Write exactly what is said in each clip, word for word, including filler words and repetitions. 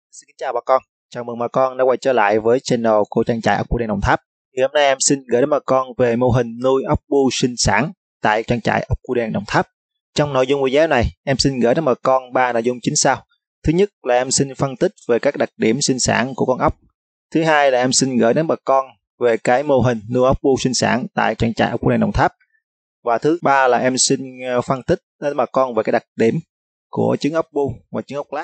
Xin kính chào bà con, chào mừng bà con đã quay trở lại với channel của trang trại ốc bươu đen Đồng Tháp. Thì hôm nay em xin gửi đến bà con về mô hình nuôi ốc bươu sinh sản tại trang trại ốc bươu đen Đồng Tháp. Trong nội dung video này, em xin gửi đến bà con ba nội dung chính sau. Thứ nhất là em xin phân tích về các đặc điểm sinh sản của con ốc. Thứ hai là em xin gửi đến bà con về cái mô hình nuôi ốc bươu sinh sản tại trang trại ốc bươu đen Đồng Tháp. Và thứ ba là em xin phân tích đến bà con về cái đặc điểm của trứng ốc bươu và trứng ốc lát.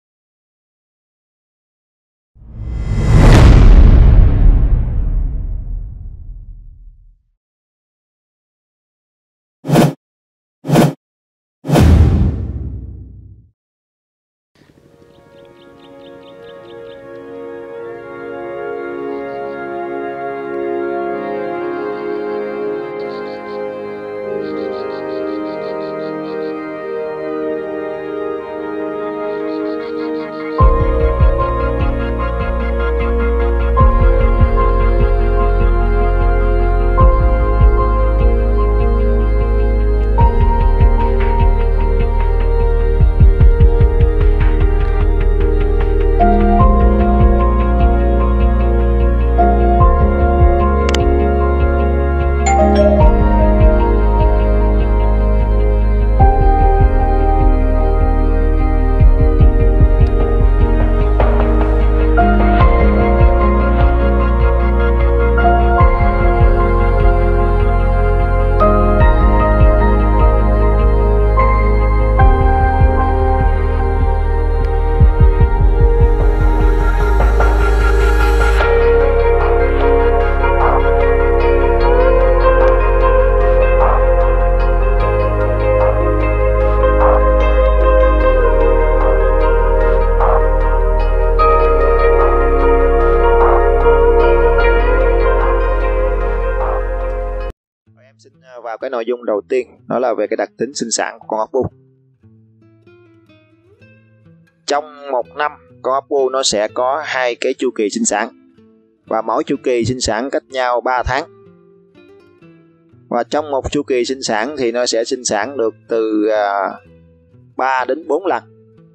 Xin vào cái nội dung đầu tiên, đó là về cái đặc tính sinh sản của con ốc bươu. Trong một năm, con ốc bươu nó sẽ có hai cái chu kỳ sinh sản, và mỗi chu kỳ sinh sản cách nhau ba tháng. Và trong một chu kỳ sinh sản thì nó sẽ sinh sản được từ ba đến bốn lần.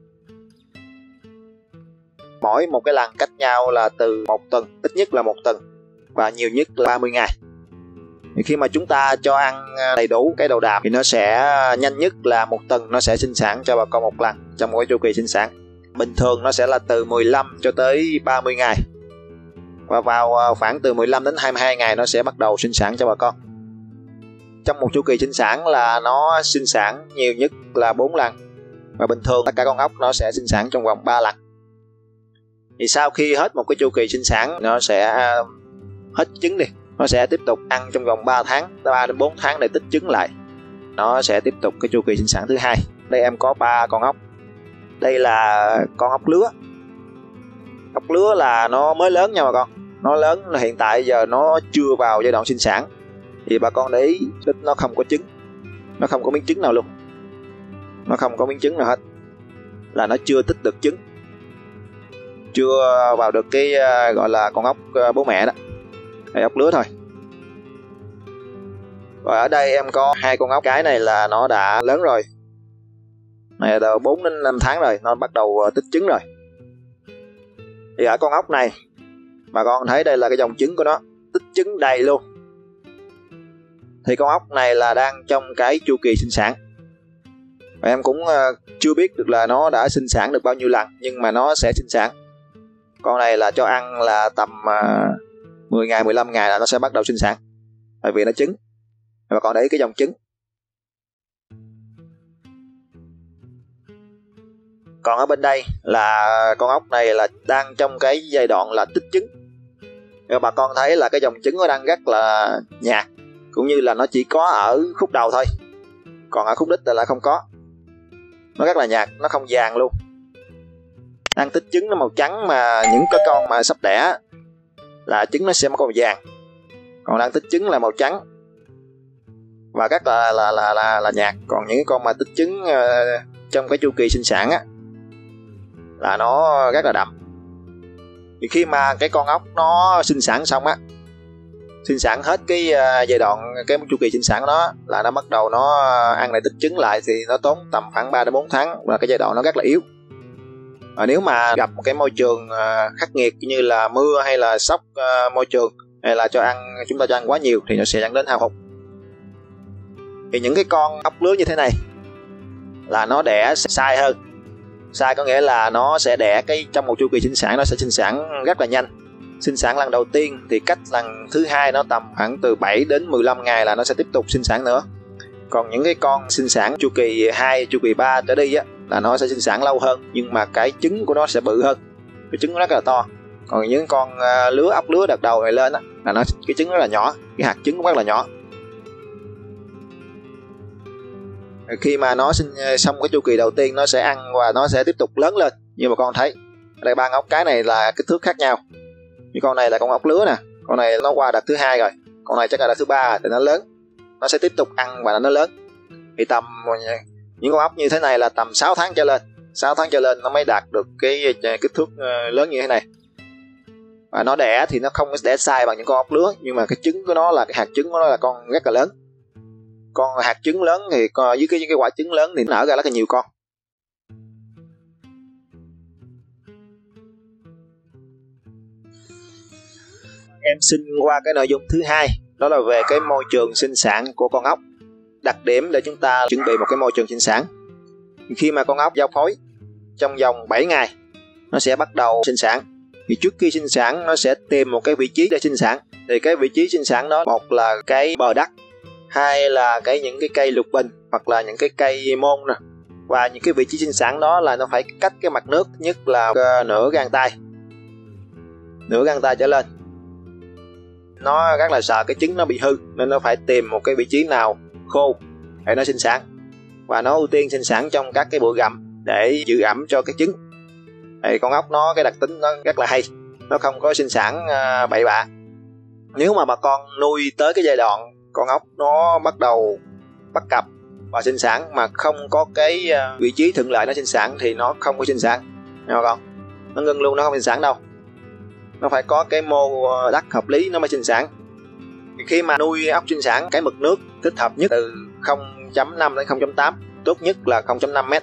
Mỗi một cái lần cách nhau là từ một tuần, ít nhất là một tuần, và nhiều nhất là ba mươi ngày. Thì khi mà chúng ta cho ăn đầy đủ cái đầu đạm thì nó sẽ nhanh nhất là một tuần nó sẽ sinh sản cho bà con một lần trong mỗi chu kỳ sinh sản. Bình thường nó sẽ là từ mười lăm cho tới ba mươi ngày, và vào khoảng từ mười lăm đến hai mươi hai ngày nó sẽ bắt đầu sinh sản cho bà con. Trong một chu kỳ sinh sản là nó sinh sản nhiều nhất là bốn lần, và bình thường tất cả con ốc nó sẽ sinh sản trong vòng ba lần. Thì sau khi hết một cái chu kỳ sinh sản, nó sẽ hết trứng đi, nó sẽ tiếp tục ăn trong vòng ba tháng, ba đến bốn tháng để tích trứng lại. Nó sẽ tiếp tục cái chu kỳ sinh sản thứ hai. Đây em có ba con ốc. Đây là con ốc lứa. Ốc lứa là nó mới lớn nha bà con. Nó lớn là hiện tại giờ nó chưa vào giai đoạn sinh sản. Thì bà con để ý nó không có trứng, nó không có miếng trứng nào luôn. Nó không có miếng trứng nào hết, là nó chưa tích được trứng, chưa vào được cái gọi là con ốc bố mẹ đó. Đây ốc lứa thôi. Rồi ở đây em có hai con ốc. Cái này là nó đã lớn rồi, này là bốn đến năm tháng rồi, nó bắt đầu tích trứng rồi. Thì ở con ốc này bà con thấy đây là cái dòng trứng của nó, tích trứng đầy luôn. Thì con ốc này là đang trong cái chu kỳ sinh sản, và em cũng chưa biết được là nó đã sinh sản được bao nhiêu lần, nhưng mà nó sẽ sinh sản. Con này là cho ăn là tầm mười ngày, mười lăm ngày là nó sẽ bắt đầu sinh sản, tại vì nó trứng. Và còn để ý cái dòng trứng. Còn ở bên đây là con ốc này là đang trong cái giai đoạn là tích trứng. Và bà con thấy là cái dòng trứng nó đang rất là nhạt, cũng như là nó chỉ có ở khúc đầu thôi, còn ở khúc đích là không có. Nó rất là nhạt, nó không vàng luôn. Đang tích trứng nó màu trắng, mà những cái con mà sắp đẻ là trứng nó sẽ màu vàng, còn đang tích trứng là màu trắng và rất là là là là, là nhạt. Còn những con mà tích trứng uh, trong cái chu kỳ sinh sản á là nó rất là đậm. Thì khi mà cái con ốc nó sinh sản xong á, sinh sản hết cái uh, giai đoạn cái chu kỳ sinh sản của nó, là nó bắt đầu nó ăn lại tích trứng lại, thì nó tốn tầm khoảng ba đến bốn tháng, và cái giai đoạn nó rất là yếu. À, nếu mà gặp một cái môi trường uh, khắc nghiệt như là mưa hay là sốc uh, môi trường, hay là cho ăn chúng ta cho ăn quá nhiều thì nó sẽ dẫn đến hao hụt. Thì những cái con ốc lứa như thế này là nó đẻ sai hơn. Sai có nghĩa là nó sẽ đẻ cái trong một chu kỳ sinh sản, nó sẽ sinh sản rất là nhanh. Sinh sản lần đầu tiên thì cách lần thứ hai nó tầm khoảng từ bảy đến mười lăm ngày là nó sẽ tiếp tục sinh sản nữa. Còn những cái con sinh sản chu kỳ hai, chu kỳ ba trở đi á là nó sẽ sinh sản lâu hơn, nhưng mà cái trứng của nó sẽ bự hơn, cái trứng nó rất là to. Còn những con uh, lứa ốc lứa đợt đầu này lên á là nó cái trứng rất là nhỏ, cái hạt trứng cũng rất là nhỏ. Khi mà nó sinh xong cái chu kỳ đầu tiên nó sẽ ăn và nó sẽ tiếp tục lớn lên. Như mà con thấy ở đây ba con ốc cái này là kích thước khác nhau. Như con này là con ốc lứa nè, con này nó qua đợt thứ hai rồi, con này chắc là đợt thứ ba thì nó lớn, nó sẽ tiếp tục ăn và nó lớn. Thì tầm những con ốc như thế này là tầm sáu tháng trở lên, sáu tháng trở lên nó mới đạt được cái kích thước lớn như thế này. Và nó đẻ thì nó không đẻ sai bằng những con ốc lứa, nhưng mà cái trứng của nó là cái hạt trứng của nó là con rất là lớn. Con hạt trứng lớn thì dưới cái, cái quả trứng lớn thì nó nở ra rất là nhiều con. Em xin qua cái nội dung thứ hai, đó là về cái môi trường sinh sản của con ốc. Đặc điểm để chúng ta chuẩn bị một cái môi trường sinh sản. Khi mà con ốc giao phối trong vòng bảy ngày nó sẽ bắt đầu sinh sản. Thì trước khi sinh sản nó sẽ tìm một cái vị trí để sinh sản. Thì cái vị trí sinh sản đó, một là cái bờ đất, hai là cái những cái cây lục bình hoặc là những cái cây môn nè. Và những cái vị trí sinh sản đó là nó phải cách cái mặt nước nhất là nửa gang tay, nửa gang tay trở lên. Nó rất là sợ cái trứng nó bị hư, nên nó phải tìm một cái vị trí nào khô để nó sinh sản. Và nó ưu tiên sinh sản trong các cái bụi gặm để giữ ẩm cho cái trứng. Thì con ốc nó cái đặc tính nó rất là hay, nó không có sinh sản uh, bậy bạ. Nếu mà bà con nuôi tới cái giai đoạn con ốc nó bắt đầu bắt cặp và sinh sản mà không có cái uh, vị trí thuận lợi nó sinh sản thì nó không có sinh sản, nghe không? Nó ngưng luôn, nó không sinh sản đâu. Nó phải có cái mô đất hợp lý nó mới sinh sản. Thì khi mà nuôi ốc sinh sản, cái mực nước thích hợp nhất từ không phẩy năm đến không phẩy tám, tốt nhất là không phẩy năm mét.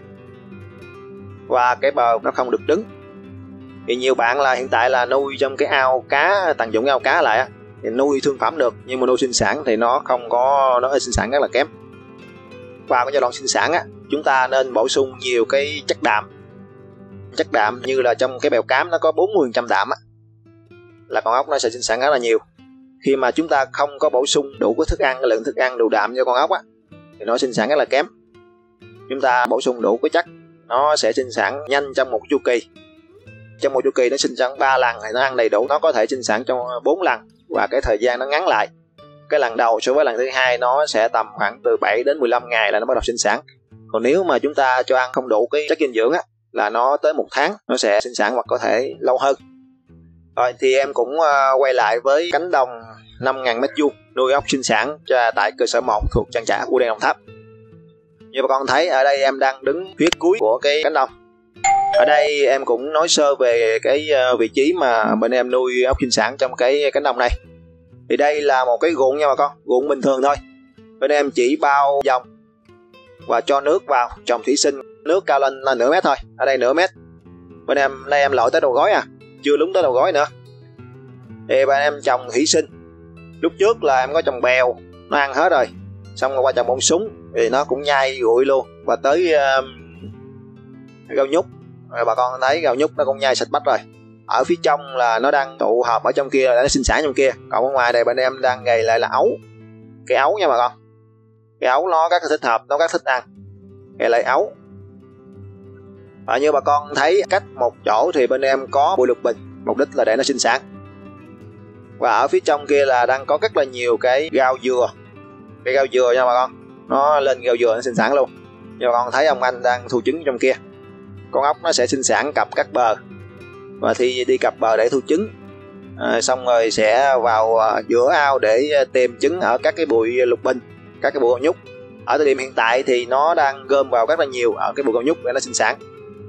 Và cái bờ nó không được đứng. Thì nhiều bạn là hiện tại là nuôi trong cái ao cá, tận dụng cái ao cá lại á, thì nuôi thương phẩm được, nhưng mà nuôi sinh sản thì nó không có, nó sinh sản rất là kém. Vào cái giai đoạn sinh sản á, chúng ta nên bổ sung nhiều cái chất đạm. Chất đạm như là trong cái bèo cám nó có bốn mươi phần trăm đạm á, là con ốc nó sẽ sinh sản rất là nhiều. Khi mà chúng ta không có bổ sung đủ cái thức ăn, cái lượng thức ăn đủ đạm cho con ốc á, thì nó sinh sản rất là kém. Chúng ta bổ sung đủ cái chất, nó sẽ sinh sản nhanh trong một chu kỳ. Trong một chu kỳ nó sinh sản ba lần thì nó ăn đầy đủ, nó có thể sinh sản trong bốn lần và cái thời gian nó ngắn lại. Cái lần đầu so với lần thứ hai nó sẽ tầm khoảng từ bảy đến mười lăm ngày là nó bắt đầu sinh sản. Còn nếu mà chúng ta cho ăn không đủ cái chất dinh dưỡng á, là nó tới một tháng nó sẽ sinh sản hoặc có thể lâu hơn. Rồi thì em cũng uh, quay lại với cánh đồng năm nghìn mét vuông nuôi ốc sinh sản tại cơ sở một thuộc trang trại Củ Đen Đồng Tháp. Như bà con thấy ở đây em đang đứng phía cuối của cái cánh đồng. Ở đây em cũng nói sơ về cái uh, vị trí mà bên em nuôi ốc sinh sản trong cái cánh đồng này. Thì đây là một cái ruộng nha bà con, ruộng bình thường thôi. Bên em chỉ bao vòng và cho nước vào trồng thủy sinh, nước cao lên là nửa mét thôi. Ở đây nửa mét. Bên em đây em lội tới đầu gối à, chưa lúng tới đầu gối nữa. Thì bên em trồng thủy sinh. Lúc trước là em có trồng bèo, nó ăn hết rồi. Xong rồi qua trồng bông súng thì nó cũng nhai rụi luôn. Và tới uh, rau nhút, rồi bà con thấy rau nhút nó cũng nhai sạch bách rồi. Ở phía trong là nó đang tụ họp ở trong kia, nó sinh sản trong kia. Còn ở ngoài đây bên em đang gầy lại là ấu. Cái ấu nha bà con. Cái ấu nó rất là thích hợp, nó rất thích ăn. Gầy lại ấu. Và như bà con thấy cách một chỗ thì bên em có bụi lục bình, mục đích là để nó sinh sản. Và ở phía trong kia là đang có rất là nhiều cái rau dừa. Cái rau dừa nha bà con. Nó lên rau dừa nó sinh sản luôn. Như bà con thấy ông anh đang thu trứng trong kia. Con ốc nó sẽ sinh sản cặp các bờ. Và thì đi cặp bờ để thu trứng. À, xong rồi sẽ vào uh, giữa ao để tìm trứng ở các cái bụi lục bình, các cái bụi gạo nhút. Ở thời điểm hiện tại thì nó đang gom vào rất là nhiều ở cái bụi gạo nhút để nó sinh sản.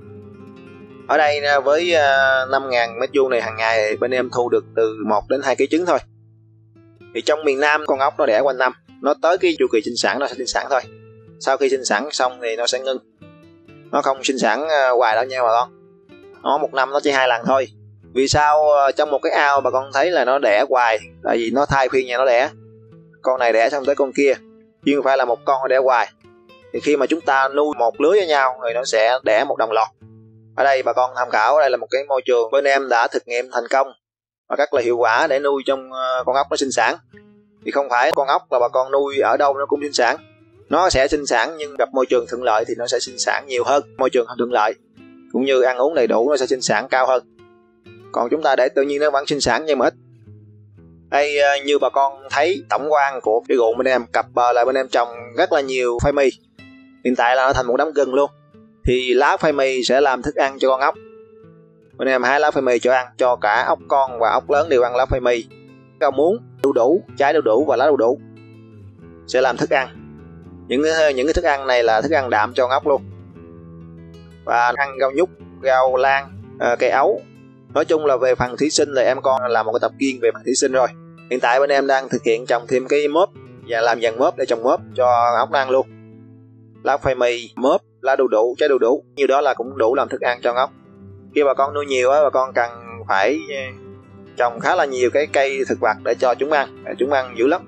Ở đây với uh, năm nghìn mét vuông này hàng ngày bên em thu được từ một đến hai ký trứng thôi. Thì trong miền Nam con ốc nó đẻ quanh năm, nó tới cái chu kỳ sinh sản nó sẽ sinh sản thôi. Sau khi sinh sản xong thì nó sẽ ngưng. Nó không sinh sản uh, hoài đâu nha bà con. nó một năm nó chỉ hai lần thôi. Vì sao trong một cái ao bà con thấy là nó đẻ hoài? Tại vì nó thay phiên nhà nó đẻ, con này đẻ xong tới con kia, chứ không phải là một con nó đẻ hoài. Thì khi mà chúng ta nuôi một lứa với nhau thì nó sẽ đẻ một đồng loạt. Ở đây bà con tham khảo, đây là một cái môi trường bên em đã thực nghiệm thành công và rất là hiệu quả để nuôi trong con ốc nó sinh sản. Thì không phải con ốc là bà con nuôi ở đâu nó cũng sinh sản, nó sẽ sinh sản nhưng gặp môi trường thuận lợi thì nó sẽ sinh sản nhiều hơn. Môi trường không thuận lợi cũng như ăn uống đầy đủ nó sẽ sinh sản cao hơn. Còn chúng ta để tự nhiên nó vẫn sinh sản nhưng mà ít. Đây như bà con thấy tổng quan của cái ruộng bên em, cặp bờ là bên em trồng rất là nhiều khoai mì. Hiện tại là nó thành một đám gừng luôn. Thì lá khoai mì sẽ làm thức ăn cho con ốc. Bên em hái lá khoai mì cho ăn, cho cả ốc con và ốc lớn đều ăn lá khoai mì. Rau muống, đu đủ, trái đu đủ và lá đu đủ sẽ làm thức ăn. Những những cái thức ăn này là thức ăn đạm cho con ốc luôn. Và ăn rau nhút, rau lan, cây ấu. Nói chung là về phần thủy sinh là em con làm một cái tập kiên về phần thủy sinh rồi. Hiện tại bên em đang thực hiện trồng thêm cái mớp và làm dàn mớp để trồng mớp cho ốc ăn luôn. Lá khoai mì, mớp, lá đu đủ, trái đu đủ, như đó là cũng đủ làm thức ăn cho ốc. Khi bà con nuôi nhiều á, bà con cần phải trồng khá là nhiều cái cây thực vật để cho chúng ăn, để chúng ăn dữ lắm.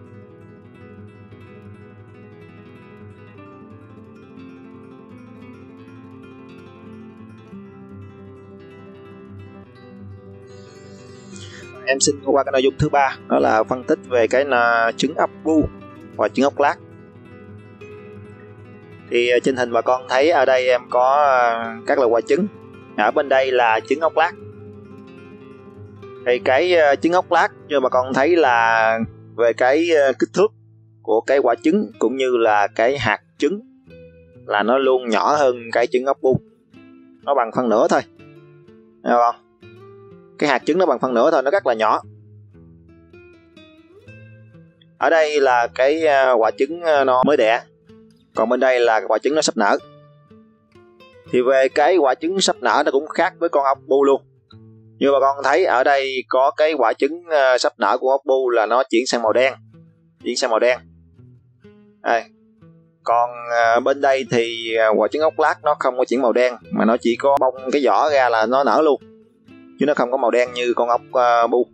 Em xin qua cái nội dung thứ ba, đó là phân tích về cái trứng ốc bu và trứng ốc lát. Thì trên hình bà con thấy ở đây em có các loại quả trứng. Ở bên đây là trứng ốc lát. Thì cái trứng ốc lát như bà con thấy là về cái kích thước của cái quả trứng cũng như là cái hạt trứng là nó luôn nhỏ hơn cái trứng ốc bu. Nó bằng phân nửa thôi. Thấy không? Cái hạt trứng nó bằng phân nửa thôi, nó rất là nhỏ. Ở đây là cái quả trứng nó mới đẻ, còn bên đây là quả trứng nó sắp nở. Thì về cái quả trứng sắp nở nó cũng khác với con ốc bu luôn. Như bà con thấy ở đây có cái quả trứng sắp nở của ốc bu là nó chuyển sang màu đen, chuyển sang màu đen. Đây. Còn bên đây thì quả trứng ốc lát nó không có chuyển màu đen mà nó chỉ có bong cái vỏ ra là nó nở luôn, chứ nó không có màu đen như con ốc uh, bu.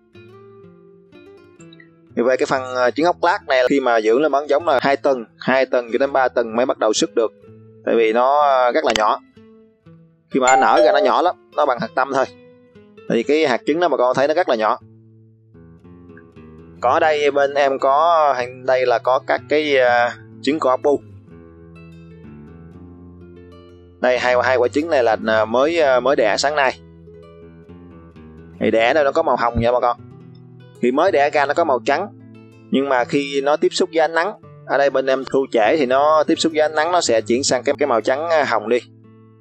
Thì về cái phần trứng ốc lát này khi mà dưỡng lên bán giống là hai tuần, hai tuần cho đến ba tuần mới bắt đầu xuất được. Tại vì nó rất là nhỏ. Khi mà nở ra nó nhỏ lắm, nó bằng hạt tăm thôi. Tại vì cái hạt trứng đó mà con thấy nó rất là nhỏ. Còn ở đây bên em có, đây là có các cái uh, trứng của ốc bu. Đây hai hai quả trứng này là mới mới đẻ sáng nay. Thì đẻ đây nó có màu hồng nha bà con. Thì mới đẻ ra nó có màu trắng, nhưng mà khi nó tiếp xúc với ánh nắng, ở đây bên em thu trễ thì nó tiếp xúc với ánh nắng nó sẽ chuyển sang cái cái màu trắng hồng đi.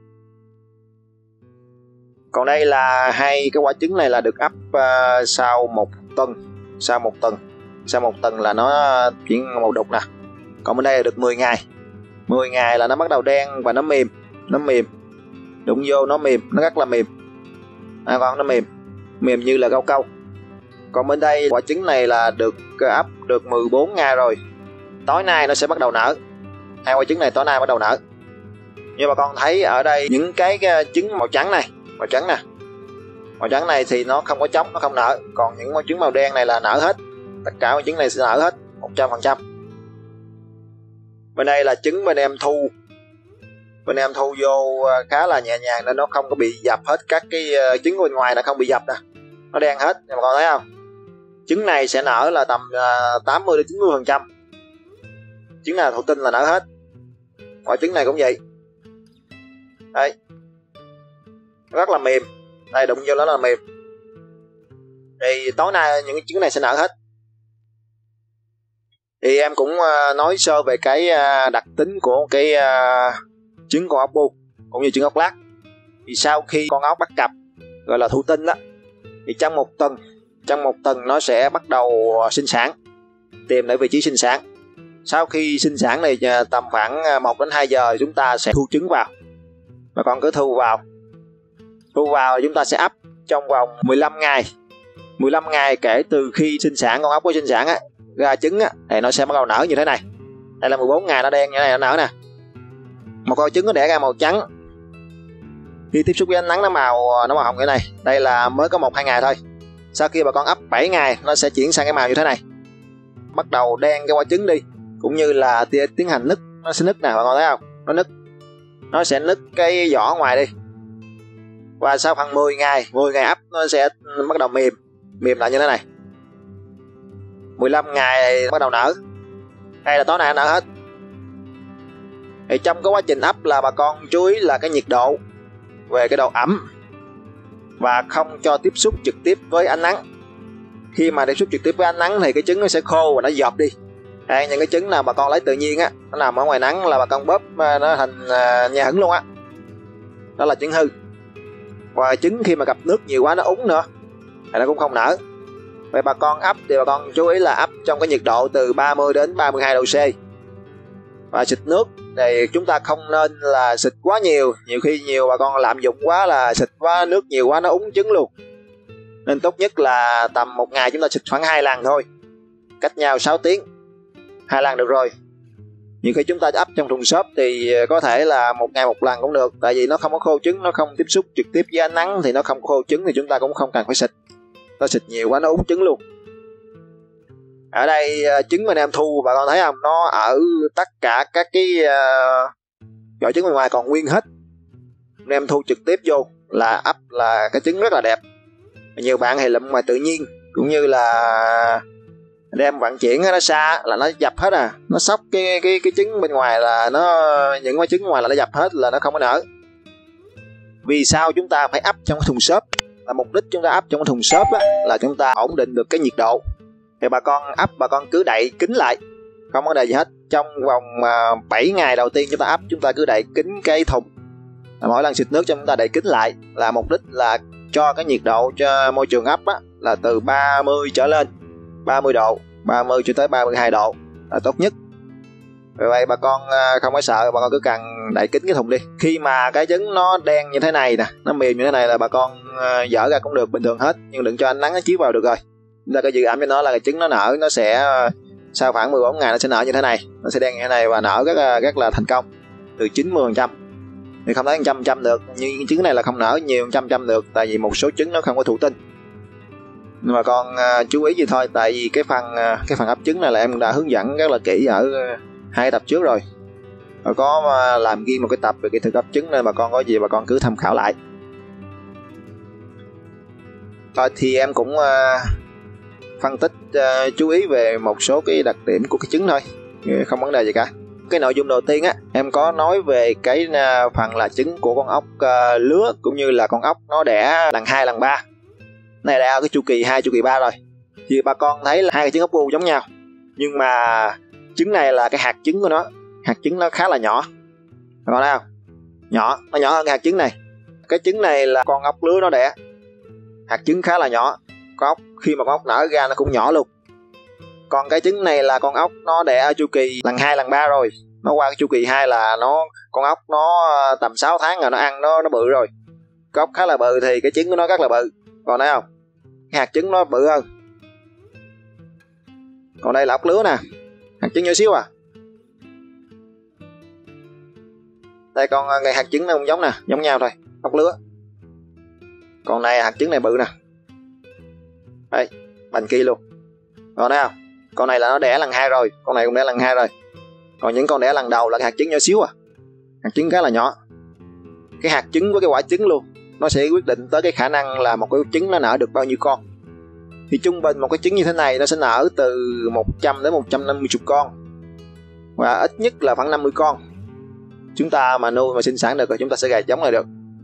Còn đây là hai cái quả trứng này là được ấp uh, sau một tuần, sau một tuần, sau một tuần là nó chuyển màu đục nè. Còn bên đây là được mười ngày, mười ngày là nó bắt đầu đen và nó mềm, nó mềm, đụng vô nó mềm, nó rất là mềm. À con nó mềm, mềm như là rau câu. Còn bên đây quả trứng này là được ấp được mười bốn ngày rồi, tối nay nó sẽ bắt đầu nở. Hai quả trứng này tối nay bắt đầu nở. Như bà con thấy ở đây những cái trứng màu trắng này, màu trắng nè, màu trắng này thì nó không có trống, nó không nở. Còn những quả trứng màu đen này là nở hết, tất cả quả trứng này sẽ nở hết một trăm phần trăm. Bên đây là trứng bên em thu, bên em thu vô khá là nhẹ nhàng nên nó không có bị dập hết. Các cái trứng bên ngoài nó không bị dập nè, nó đen hết. Bà con thấy không? Trứng này sẽ nở là tầm tám mươi đến chín mươi phần trăm. Trứng nào thụ tinh là nở hết. Quả trứng này cũng vậy. Đây, rất là mềm. Đây đụng vô nó là mềm. Thì tối nay những trứng này sẽ nở hết. Thì em cũng nói sơ về cái đặc tính của cái trứng con ốc bu cũng như trứng ốc lát. Thì sau khi con ốc bắt cặp gọi là thụ tinh đó, thì trong một tuần, trong một tuần nó sẽ bắt đầu sinh sản, tìm lại vị trí sinh sản. Sau khi sinh sản này tầm khoảng một đến hai giờ chúng ta sẽ thu trứng vào. Bà con cứ thu vào, thu vào chúng ta sẽ ấp trong vòng mười lăm ngày. mười lăm ngày kể từ khi sinh sản, con ốc có sinh sản á, ra trứng á, thì nó sẽ bắt đầu nở như thế này. Đây là mười bốn ngày nó đen như thế này, nó nở nè. Một con trứng nó đẻ ra màu trắng. Khi tiếp xúc với ánh nắng nó màu nó màu hồng như thế này, đây là mới có một hai ngày thôi. Sau khi bà con ấp bảy ngày nó sẽ chuyển sang cái màu như thế này, bắt đầu đen cái quả trứng đi, cũng như là tiến hành nứt. Nó sẽ nứt nè, bà con thấy không? Nó nứt, nó sẽ nứt cái vỏ ngoài đi. Và sau khoảng mười ngày, mười ngày ấp nó sẽ bắt đầu mềm, mềm lại như thế này. mười lăm ngày bắt đầu nở. Đây là tối nay nở hết. Thì trong cái quá trình ấp là bà con chú ý là cái nhiệt độ, về cái độ ẩm, và không cho tiếp xúc trực tiếp với ánh nắng. Khi mà tiếp xúc trực tiếp với ánh nắng thì cái trứng nó sẽ khô và nó dập đi. Đây, những cái trứng nào bà con lấy tự nhiên á, nó nằm ở ngoài nắng là bà con bóp nó thành uh, nhà hứng luôn á. Đó là trứng hư. Và trứng khi mà gặp nước nhiều quá nó úng nữa thì nó cũng không nở. Vậy bà con ấp thì bà con chú ý là ấp trong cái nhiệt độ từ ba mươi đến ba mươi hai độ C. Và xịt nước thì chúng ta không nên là xịt quá nhiều. Nhiều khi nhiều bà con lạm dụng quá là xịt quá, nước nhiều quá nó úng trứng luôn. Nên tốt nhất là tầm một ngày chúng ta xịt khoảng hai lần thôi, cách nhau sáu tiếng, hai lần được rồi. Nhiều khi chúng ta ấp trong thùng xốp thì có thể là một ngày một lần cũng được, tại vì nó không có khô trứng, nó không tiếp xúc trực tiếp với ánh nắng thì nó không khô trứng, thì chúng ta cũng không cần phải xịt. Nó xịt nhiều quá nó úng trứng luôn. Ở đây trứng mà anh em thu bà con thấy không, nó ở tất cả các cái uh, vỏ trứng bên ngoài còn nguyên hết. Anh em thu trực tiếp vô là ấp là cái trứng rất là đẹp. Nhiều bạn thì lụm ngoài tự nhiên, cũng như là đem vận chuyển nó xa là nó dập hết à, nó xóc cái cái cái trứng bên ngoài là nó, những cái trứng ngoài là nó dập hết, là nó không có nở. Vì sao chúng ta phải ấp trong cái thùng xốp? Là mục đích chúng ta ấp trong cái thùng xốp á, là chúng ta ổn định được cái nhiệt độ. Thì bà con ấp bà con cứ đậy kín lại, không có vấn gì hết. Trong vòng bảy ngày đầu tiên chúng ta ấp, chúng ta cứ đậy kín cái thùng. Mỗi lần xịt nước cho chúng ta đậy kín lại, là mục đích là cho cái nhiệt độ cho môi trường ấp á, là từ ba mươi trở lên, ba mươi độ, ba mươi cho tới ba mươi hai độ là tốt nhất. Vì vậy bà con không phải sợ, bà con cứ cần đậy kín cái thùng đi. Khi mà cái trứng nó đen như thế này nè, nó mềm như thế này là bà con dỡ ra cũng được, bình thường hết, nhưng đừng cho ánh nắng nó chiếu vào được rồi. Chúng ta có giữ ẩm cho nó là cái trứng nó nở, nó sẽ sau khoảng mười bốn ngày nó sẽ nở như thế này, nó sẽ đen như thế này và nở rất rất là thành công, từ chín mươi phần trăm. Thì không nói một trăm phần trăm được, nhưng trứng này là không nở nhiều một trăm phần trăm được, tại vì một số trứng nó không có thụ tinh. Nhưng mà con uh, chú ý gì thôi, tại vì cái phần uh, cái phần ấp trứng này là em đã hướng dẫn rất là kỹ ở uh, hai tập trước rồi. Rồi có uh, làm riêng một cái tập về kỹ thuật ấp trứng, nên bà con có gì bà con cứ tham khảo lại. Thôi thì em cũng uh, phân tích uh, chú ý về một số cái đặc điểm của cái trứng thôi, không vấn đề gì cả. Cái nội dung đầu tiên á, em có nói về cái uh, phần là trứng của con ốc uh, lứa, cũng như là con ốc nó đẻ lần hai lần ba. Này đã ở cái chu kỳ hai, chu kỳ ba rồi. Thì bà con thấy là hai cái trứng ốc bu giống nhau, nhưng mà trứng này là cái hạt trứng của nó, hạt trứng nó khá là nhỏ. Bà con thấy không? Nhỏ, nó nhỏ hơn cái hạt trứng này. Cái trứng này là con ốc lứa nó đẻ, hạt trứng khá là nhỏ. Con ốc khi mà con ốc nở ra nó cũng nhỏ luôn. Còn cái trứng này là con ốc nó đẻ ở chu kỳ lần hai lần ba rồi. Nó qua cái chu kỳ hai là nó con ốc nó tầm sáu tháng rồi, nó ăn nó nó bự rồi. Con ốc khá là bự thì cái trứng của nó rất là bự. Còn thấy không? Cái hạt trứng nó bự hơn. Còn đây là ốc lứa nè, hạt trứng nhỏ xíu à. Đây con ngày hạt trứng nó không giống nè, giống nhau thôi, ốc lứa. Còn này hạt trứng này bự nè. Đây, bành kia luôn. Còn thấy không? Con này là nó đẻ lần hai rồi, con này cũng đẻ lần hai rồi. Còn những con đẻ lần đầu là cái hạt trứng nhỏ xíu à. Hạt trứng khá là nhỏ. Cái hạt trứng với cái quả trứng luôn, nó sẽ quyết định tới cái khả năng là một cái trứng nó nở được bao nhiêu con. Thì trung bình một cái trứng như thế này nó sẽ nở từ một trăm đến một trăm năm mươi con, và ít nhất là khoảng năm mươi con. Chúng ta mà nuôi mà sinh sản được rồi chúng ta sẽ gà giống lại được.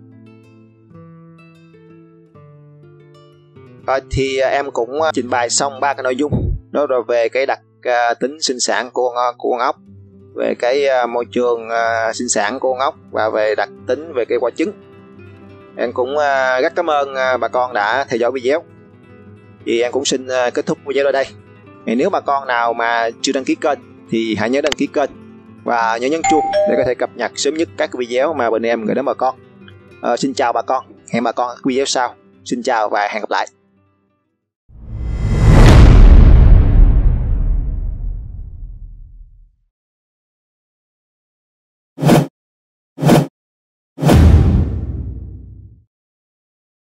Rồi thì em cũng trình bày xong ba cái nội dung đó rồi, về cái đặc uh, tính sinh sản của con, của con ốc, về cái uh, môi trường uh, sinh sản của con ốc, và về đặc tính về cái quả trứng. Em cũng uh, rất cảm ơn uh, bà con đã theo dõi video. Thì em cũng xin uh, kết thúc video ở đây. Thì nếu bà con nào mà chưa đăng ký kênh thì hãy nhớ đăng ký kênh và nhớ nhấn chuông để có thể cập nhật sớm nhất các video mà bên em gửi đến bà con. Uh, xin chào bà con, hẹn bà con ở video sau. Xin chào và hẹn gặp lại.